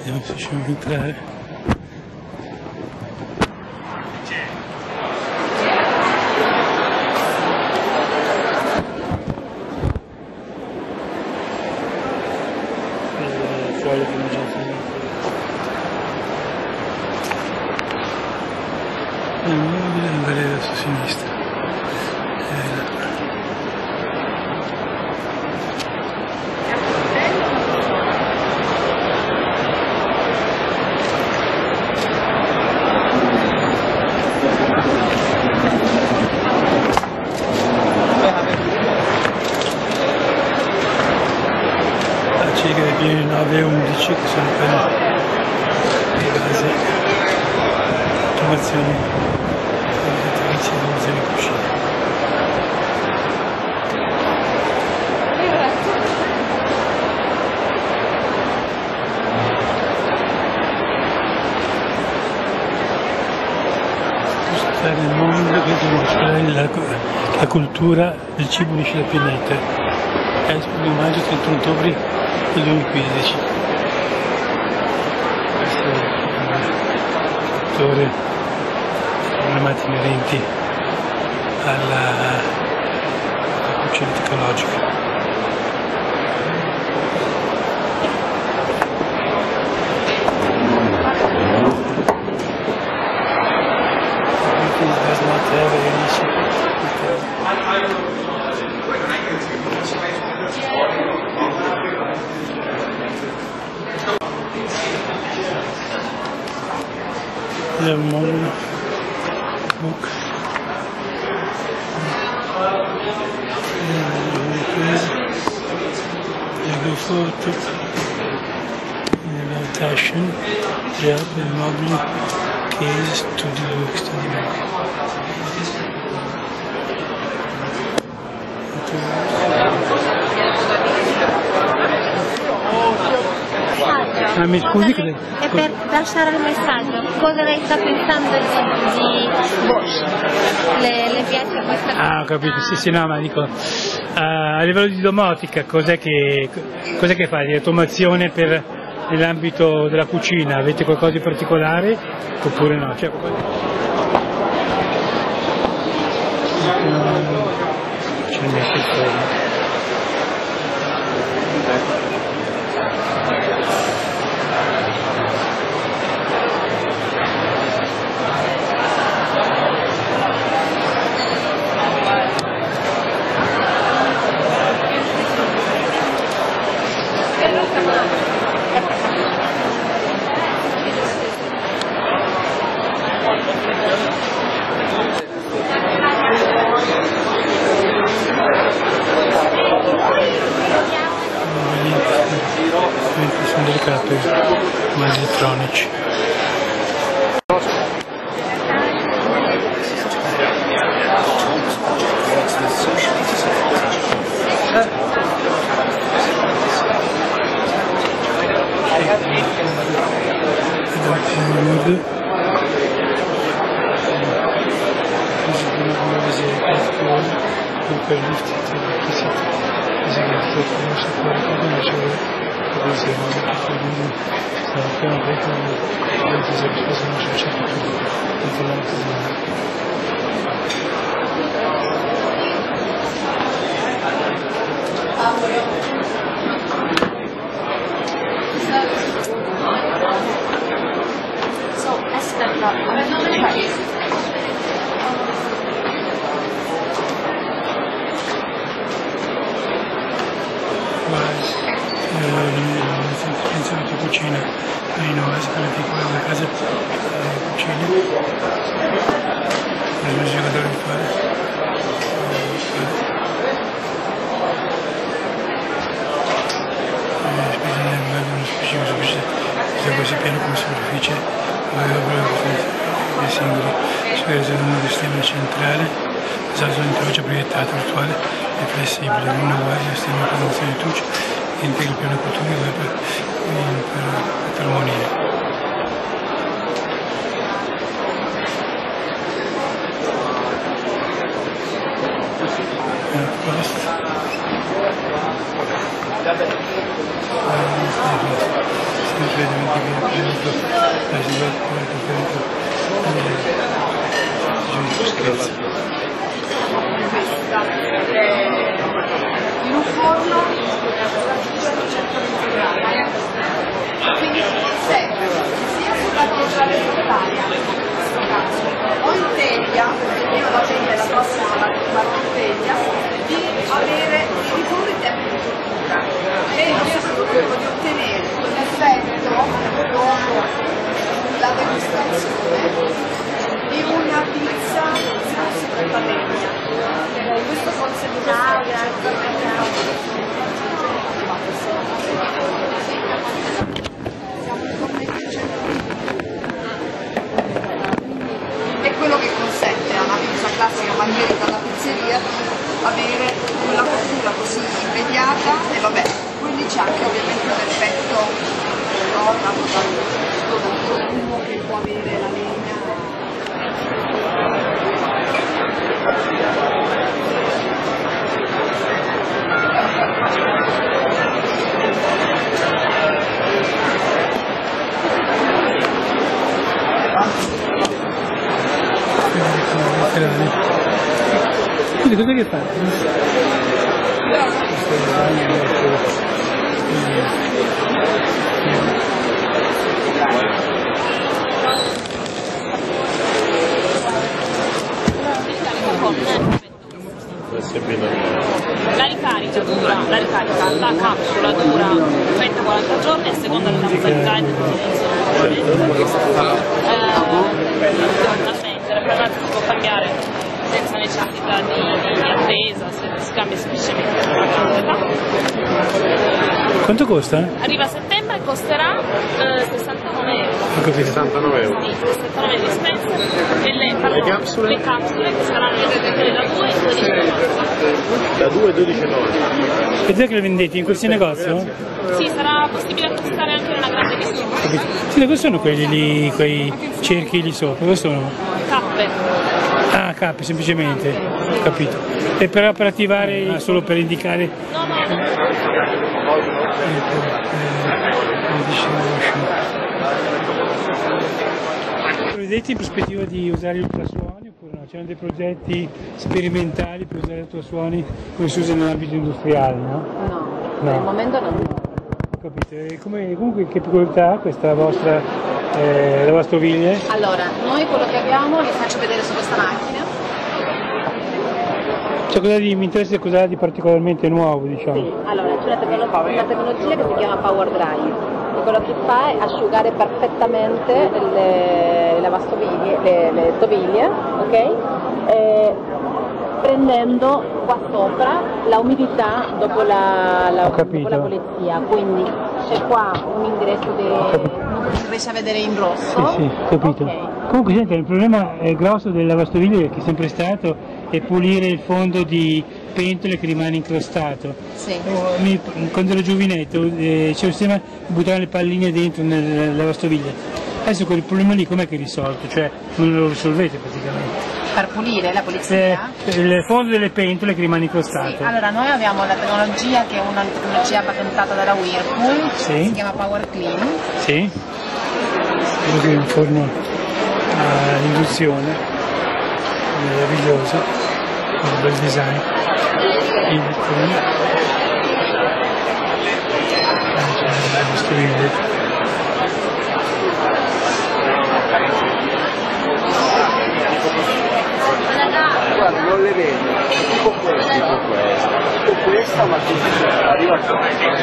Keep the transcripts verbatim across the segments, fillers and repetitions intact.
Vediamo se riusciamo a entrare. Il foglio che non c'è. Immobile, andare verso sinistra. Eh, la cieca dei piani nove e undici che sono quelle le basi automazioni. Di cucina. Stare nel mondo che dimostra la, la cultura del cibo unisce il pianeta. È il primo maggio trentuno ottobre del duemilaquindici. Questo è il fattore problematiche inerenti alla, alla cucina tecnologica. È un modulo book. Lego foto, notation, job, mobili, case, study book, study book. Ah, mi scusi? È per, per lasciare il messaggio. Cosa lei sta pensando di, di Bosch? Le, le piace questa cosa? Ah, ho capito, sì, sì, no, ma dico, uh, a livello di domotica, cos'è che, cos'è che fa? Di automazione per nell'ambito della cucina? Avete qualcosa di particolare oppure no? Cioè, qualcosa... C'è il mio pistola. Sono delicati ma elettronici. Pensiamo di cucina in Oasi per una casa di cucina, la musica da fare. Questo piano come superficie dei singoli supervisore uno del sistema centrale, basato sull'interfaccia proiettata virtuale e flessibile, una quasi sistema di produzione di touch che integra il piano cultura e web per armonia. Questo. solitamente viene preso la sicurezza in un forno quindi serve sia sulla centrale frontale o in teglia, perché io la teglia la prossima la in teglia, di avere di ridurre i tempi di cottura e io cerco di ottenere l'effetto dopo la degustazione di una pizza con legna. Questo forse è è quello che consente a una pizza classica margherita dalla pizzeria avere quella cottura così immediata e vabbè, quindi c'è anche ovviamente l'effetto no, profumo che può avere la legna. Quindi cos'è che fate? La ricarica dura, la ricarica, la capsula dura trenta quaranta giorni a seconda della modalità di utilizzo. Naturalmente la premessa si può cambiare senza necessità di, di attesa, si cambia semplicemente la quantità. Quanto costa? Arriva a settembre e costerà eh, sessantanove euro. Ho capito. sessantanove euro. Sì, sessantanove di dispenser e le, pardon, le capsule? le capsule che saranno quelle da due e dodici e novanta. Da due e dodici e novanta. E dove che le vendete? In questo negozio? Sì, sarà possibile acquistare anche nella grande lista. Sì, dove sono quelli lì, quei cerchi lì sopra? Dove sono? Cappe. Ah, capi, semplicemente. Ho capito. E però per attivare, solo per indicare... No, no, no. Vedete in prospettiva di usare gli ultrasuoni oppure no? C'erano dei progetti sperimentali per usare gli ultrasuoni come si usa nell'ambito industriale, no? No, No. al momento no. Ho capito. E come, comunque che peculiarità ha questa vostra eh, lavastoviglie? Allora, noi quello che abbiamo, vi faccio vedere su questa macchina. Cioè, cosa di, mi interessa cos'ha di particolarmente nuovo, diciamo. Sì, allora c'è una, tecnologia, una tecnologia che si chiama Power Dry. Quello che fa è asciugare perfettamente le lavastoviglie, le, le toviglie, ok? E prendendo qua sopra la umidità dopo la, la, dopo la pulizia, quindi c'è qua un ingresso di... si riesce a vedere in rosso. Sì, sì, capito. Okay. Comunque senti, il problema è grosso delle lavastoviglie che è sempre stato è pulire il fondo di pentole che rimane incrostato. Sì. Oh, mi, quando ero giovinetto eh, c'era un sistema di buttare le palline dentro nella lavastoviglie. Adesso quel problema lì com'è che è risolto? Cioè non lo risolvete praticamente? Per pulire la pulizia? Eh, il fondo delle pentole che rimane incrostato. Sì, allora noi abbiamo la tecnologia che è una tecnologia patentata dalla Whirlpool, sì. Si chiama Power Clean. Sì. Quello che è un forno a induzione, meraviglioso, con un bel design. Il forno. Guarda, non le vedo, tipo questo, tipo questo, tipo questa, ma che arriva qua.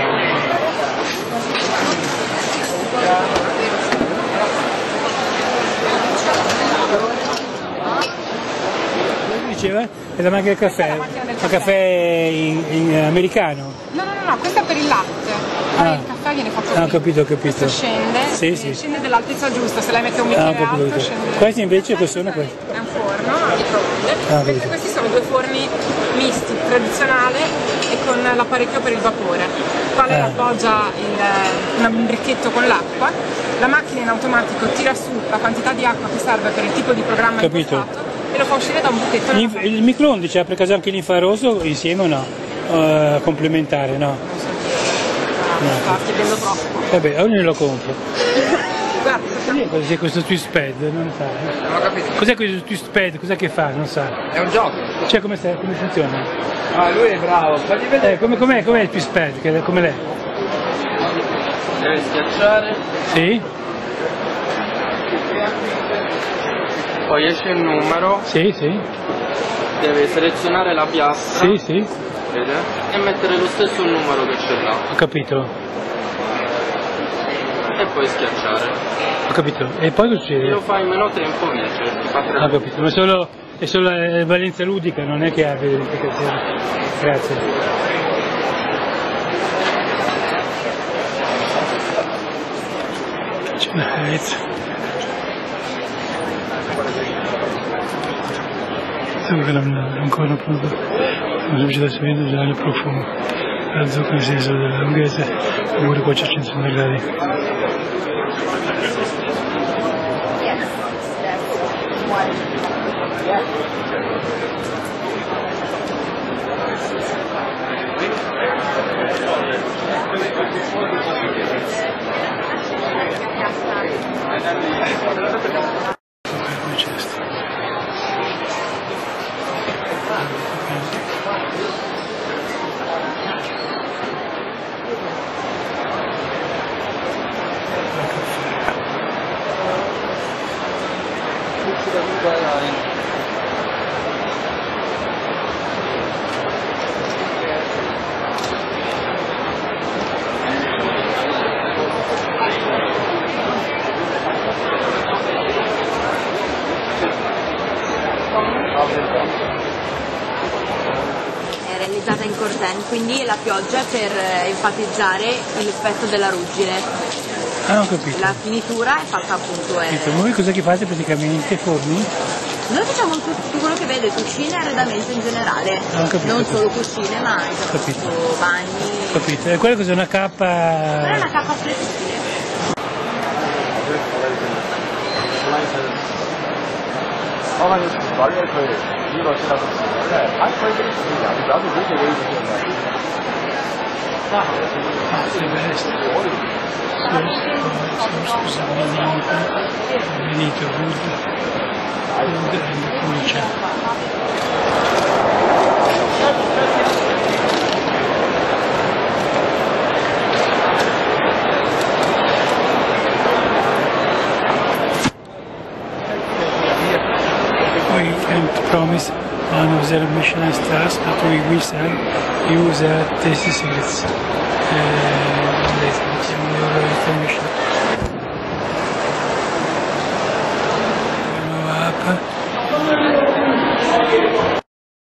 Diceva? È la macchina del caffè, fa caffè in, in americano? No, no, no, no, questo è per il latte. Poi Ah. il caffè viene fatto Ah, ho qui. capito, ho capito. Questo scende, Sì, e sì. scende dell'altezza giusta, se lei mette un Ah, ho bicchiere capito, ho alto capito. scende. Questi invece che sono questi? È un forno a microonde, Ah, mentre capito. questi sono due forni misti, tradizionale e con l'apparecchio per il vapore. Qua lei Ah. appoggia il, un bricchetto con l'acqua, la macchina in automatico tira su la quantità di acqua che serve per il tipo di programma Capito. impostato e lo fa uscire da un buchetto. nella L'in- il microonde c'è per caso anche l'infrarosso insieme o no? Uh, complementare, no? Sta chiedendo troppo. Vabbè, ognuno lo compro. Guarda, Cos'è questo twist pad? Non sa. Non ho capito. Cos'è questo twist pad? Cos'è che fa? Non sa. È un gioco. Cioè come, sta, come funziona? Ah, lui è bravo. Fagli vedere. Eh, come, com'è, com'è il twist pad? Che, come l'è? Deve schiacciare. Sì? Poi esce il numero. Sì, sì. Deve selezionare la piastra. Sì, sì. Vede? E mettere lo stesso numero che c'è là. Ho capito. E poi schiacciare. Ho capito. E poi cosa Chi succede? lo fa in meno tempo vince. Ti fa tre Ho capito. Ma solo, è solo la valenza ludica, non è che ha verificazione. Grazie. C'è una carezza. Sembra che non ancora prodotto. Non c'è da sapere già il profumo. La zucca nel senso della lunghezza, pure qua c'è centinaia gradi. È realizzata in Corten, quindi la pioggia per enfatizziare l'effetto della ruggine. Ah, ho capito. La finitura è fatta appunto. È... Voi cosa che fate praticamente? Forni? Noi facciamo tutto quello che vede, cucine e arredamento in generale. Ah, ho capito. Non solo cucine, ma anche Capito. appunto bagni. Capito. E quella cos'è una cappa? Quella è una cappa flessibile. Ah, deve essere. Scusa, Benito, Benito, Wood, Wood and Furniture. We can't promise one of their Michelin stars, but we wish them use their tasty secrets.